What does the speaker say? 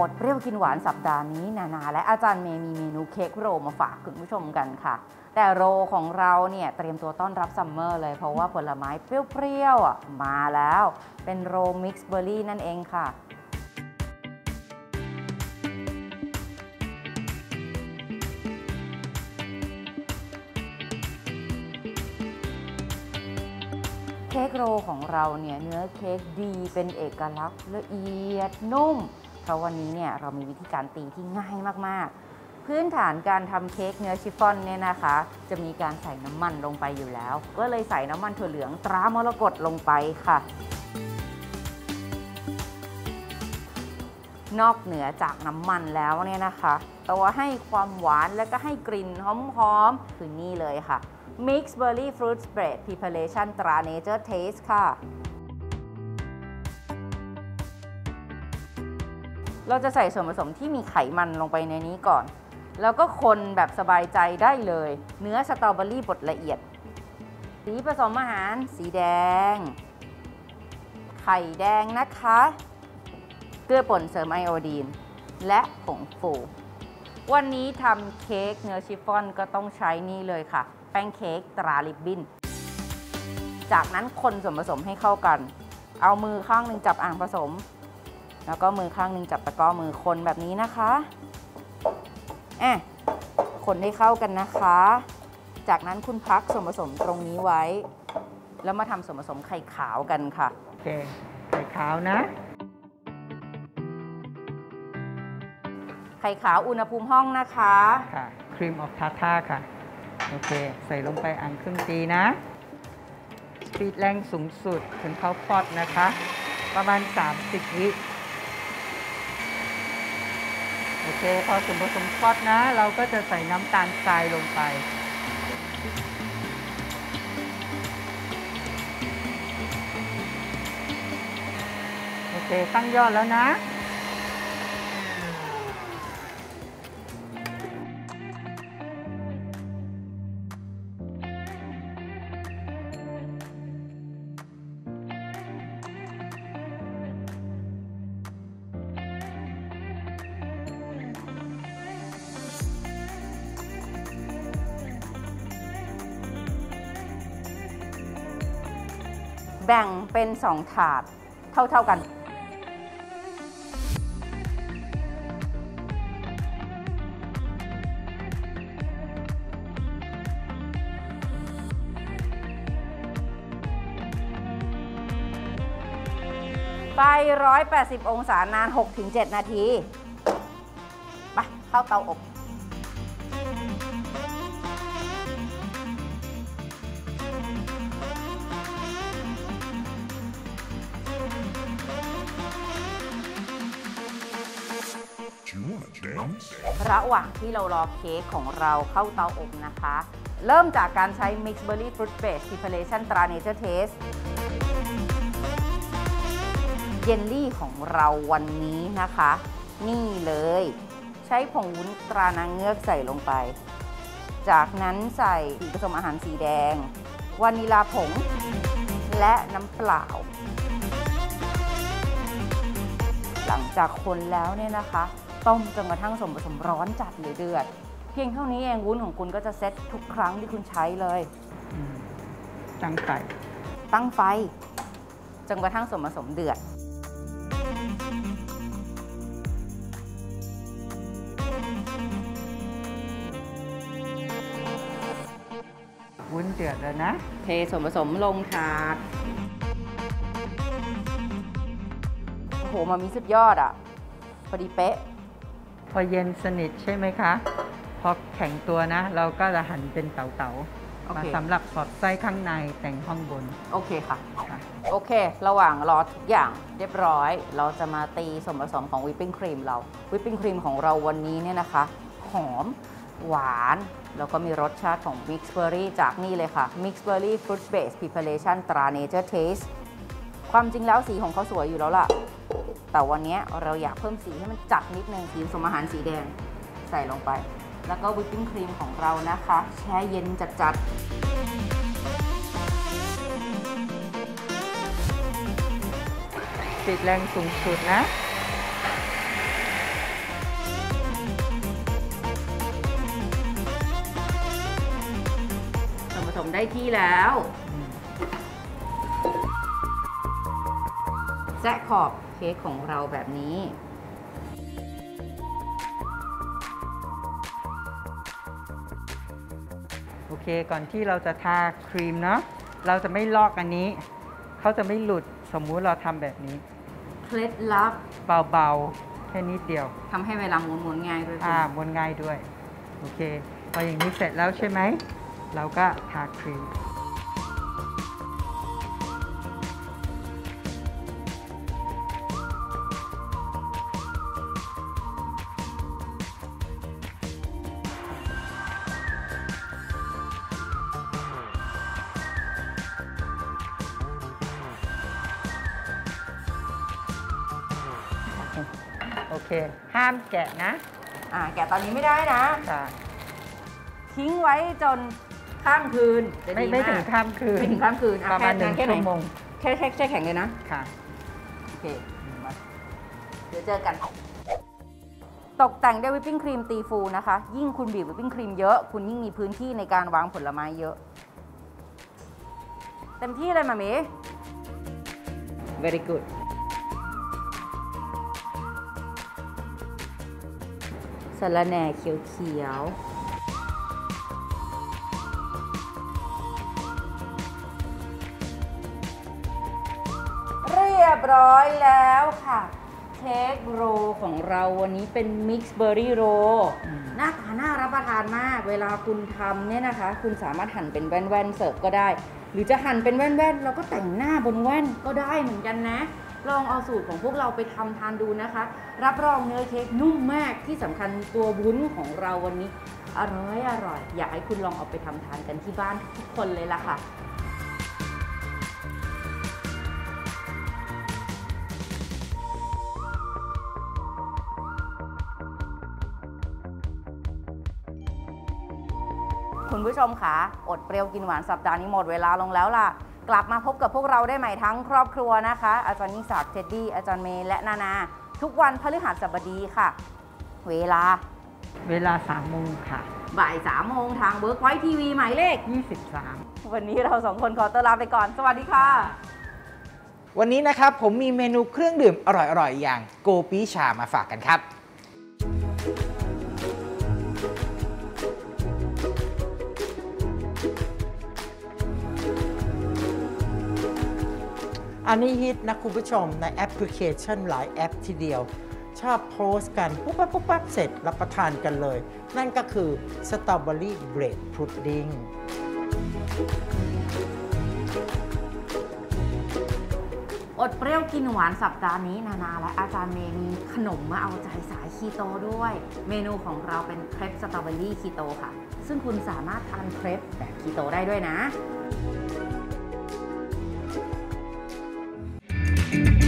ดเปรี้ยวกินหวานสัปดาห์นี้นานาและอาจารย์เมย์มีเมนูเค้กโรลมาฝากคุณผู้ชมกันค่ะแต่โรลของเราเนี่ยเตรียมตัวต้อนรับซัมเมอร์เลยเพราะว่าผลไม้เปรี้ยวๆมาแล้วเป็นโรลมิกซ์เบอร์รี่นั่นเองค่ะเค้กโรลของเราเนี่ยเนื้อเค้กดีเป็นเอกลักษณ์ละเอียดนุ่มเพราะวันนี้เนี่ยเรามีวิธีการตีที่ง่ายมากๆพื้นฐานการทำเค้กเนื้อชิฟฟ่อนเนี่ยนะคะจะมีการใส่น้ำมันลงไปอยู่แล้วก็เลยใส่น้ำมันถั่วเหลืองตรามรกตลงไปค่ะนอกเหนือจากน้ำมันแล้วเนี่ยนะคะตัวให้ความหวานและก็ให้กลิ่นหอมๆคือนี่เลยค่ะMix Berry Fruit Spread Preparation ตรา Nature Taste ค่ะเราจะใส่ส่วนผสมที่มีไขมันลงไปในนี้ก่อนแล้วก็คนแบบสบายใจได้เลยเนื้อสตรอเบอรี่บดละเอียดสีผสมอาหารสีแดงไข่แดงนะคะเกลือป่นเสริมไอโอดีนและผงฟูวันนี้ทำเค้กเนื้อชิฟฟ่อนก็ต้องใช้นี่เลยค่ะแป้งเค้กตราริบบิ้นจากนั้นคนส่วนผสมให้เข้ากันเอามือข้างหนึ่งจับอ่างผสมแล้วก็มือข้างหนึ่งจับตะกร้อมือคนแบบนี้นะคะคนให้เข้ากันนะคะจากนั้นคุณพักส่วนผสมตรงนี้ไว้แล้วมาทำส่วนผสมไข่ขาวกันค่ะโอเคไข่ขาวนะไข่ขาวอุณหภูมิห้องนะคะค่ะครีมออฟทาร์ทาค่ะโอเคใส่ลงไปอ่างครึ่งตีนะสปีดแรงสูงสุดถึงเขาฟอดนะคะประมาณ30 วิโอเคพอส่วนผสมฟอดนะเราก็จะใส่น้ำตาลทรายลงไปโอเคตั้งยอดแล้วนะแบ่งเป็น2ถาดเท่ากันไฟ180 องศานาน 6-7 นาทีไปเข้าเตาอบระหว่างที่เรารอเค้กของเราเข้าเตาอบนะคะเริ่มจากการใช้ Mix Berry Fruit Base Preparation ตรา Nature Taste เยลลี่ของเราวันนี้นะคะนี่เลยใช้ผงวุ้นตรานางเงือกใส่ลงไปจากนั้นใส่สีผสมอาหารสีแดงวานิลาผงและน้ำเปล่าหลังจากคนแล้วเนี่ยนะคะต้มจนกระทั่งส่วนผสมร้อนจัดหรือเดือดเพียงเท่านี้เองวุ้นของคุณก็จะเซ็ตทุกครั้งที่คุณใช้เลยตั้งไฟจนกระทั่งส่วนผสมเดือดวุ้นเดือดแล้วนะเทส่วนผสมลงถาดโอ้โหมามีสุดยอดอ่ะพอดีเป๊ะพอเย็นสนิทใช่ไหมคะพอแข็งตัวนะเราก็จะหั่นเป็นเต๋าๆมาสำหรับสอดไส้ข้างในแต่งข้างบนโอเคค่ะโอเคระหว่างรอทุกอย่างเรียบร้อยเราจะมาตีส่วนผสมของวิปปิ้งครีมเราวิปปิ้งครีมของเราวันนี้เนี่ยนะคะหอมหวานแล้วก็มีรสชาติของ Mix Berry จากนี่เลยค่ะ Mix Berry Fruit Base Preparation ตรา Nature Taste ความจริงแล้วสีของเขาสวยอยู่แล้วล่ะแต่วันนี้เราอยากเพิ่มสีให้มันจัดนิดนึงสีผสมอาหารสีแดงใส่ลงไปแล้วก็วิปปิ้งครีมของเรานะคะแช่เย็นจัดติดแรงสูงสุดนะที่แล้วแซะขอบเค้กของเราแบบนี้โอเคก่อนที่เราจะทาครีมเนาะเราจะไม่ลอกอันนี้เขาจะไม่หลุดสมมุติเราทำแบบนี้เคล็ดลับเบาๆแค่นิดเดียวทำให้เวลาม้วนง่ายด้วยม้วนง่ายด้วยโอเคพออย่างนี้เสร็จแล้วใช่ไหมเราก็ทาครีมโอเคห้ามแกะนะแกะตอนนี้ไม่ได้นะทิ้งไว้จนข้ามคืนไม่ถึงข้ามคืนไม่ถึงข้ามคืนประมาณ1 ชั่วโมงแค่แข็งเลยนะค่ะโอเคเดี๋ยวเจอกันตกแต่งด้วยวิปปิ้งครีมตีฟูนะคะยิ่งคุณบีบวิปปิ้งครีมเยอะคุณยิ่งมีพื้นที่ในการวางผลไม้เยอะเต็มที่เลยมามิ very goodสะระแหน่เขียวเรียบร้อยแล้วค่ะเค้กโรลของเราวันนี้เป็นมิกซ์เบอร์รี่โรลหน้าตาน่ารับประทานมากเวลาคุณทำเนี่ยนะคะคุณสามารถหั่นเป็นแว่นๆเสิร์ฟก็ได้หรือจะหั่นเป็นแว่นๆแล้วก็แต่งหน้าบนแว่นก็ได้เหมือนกันนะลองเอาสูตรของพวกเราไปทำทานดูนะคะรับรองเนื้อเค้กนุ่มมากที่สำคัญตัววุ้นของเราวันนี้อร่อยอยากให้คุณลองเอาไปทำทานกันที่บ้านทุกคนเลยล่ะค่ะคุณผู้ชมคะอดเปรี้ยวกินหวานสัปดาห์นี้หมดเวลาลงแล้วล่ะกลับมาพบกับพวกเราได้ใหม่ทั้งครอบครัวนะคะอาจารย์นิสาเท็ดดี้อาจารย์เมย์และนานาทุกวันพฤหัสบดีค่ะเวลา 3 โมงค่ะบ่าย 3 โมงทาง Workpoint TV หมายเลข 23วันนี้เรา2 คนขอตัวลาไปก่อนสวัสดีค่ะวันนี้นะครับผมมีเมนูเครื่องดื่มอร่อยๆอย่างโกปีชามาฝากกันครับอันนี้ฮิตนะคุณผู้ชมในแอปพลิเคชันหลายแอปทีเดียวชอบโพสต์กันปุ๊บปั๊บเสร็จรับประทานกันเลยนั่นก็คือสตรอเบอรี่เบรดพุดดิ้งอดเปรี้ยวกินหวานสัปดาห์นี้นานาและอาจารย์เมย์มีขนมมาเอาใจสายคีโตด้วยเมนูของเราเป็นเครปสตรอเบอรี่คีโตค่ะซึ่งคุณสามารถทานเครปแบบคีโตได้ด้วยนะ